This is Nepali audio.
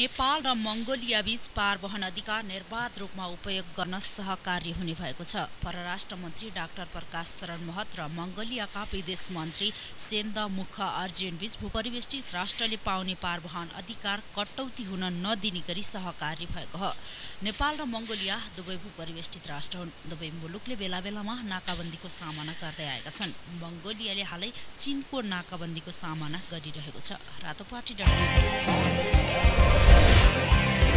नेपाल र मङ्गोलिया बीच पारवहन अधिकार निर्वाध रूपमा उपयोग गर्न सहकार्य हुने भएको छ। परराष्ट्र मन्त्री डाक्टर प्रकाश शरण महत र मङ्गोलियाका विदेश मन्त्री सेन्द मुख अर्जुन बीच भूपरिवेष्टित राष्ट्रले पाउने पारवहन अधिकार कटौती हुन नदिने गरी सहकार्य भएको हो। नेपाल र मङ्गोलिया दुवै भूपरिवेष्टित राष्ट्र हुन्। दुवै मुलुकले बेला बेलामा नाकाबन्दीको सामना गर्दै आएका छन्। मङ्गोलियाले हालै चीनको नाकाबन्दीको सामना गरिरहेको छ। रातोपाटी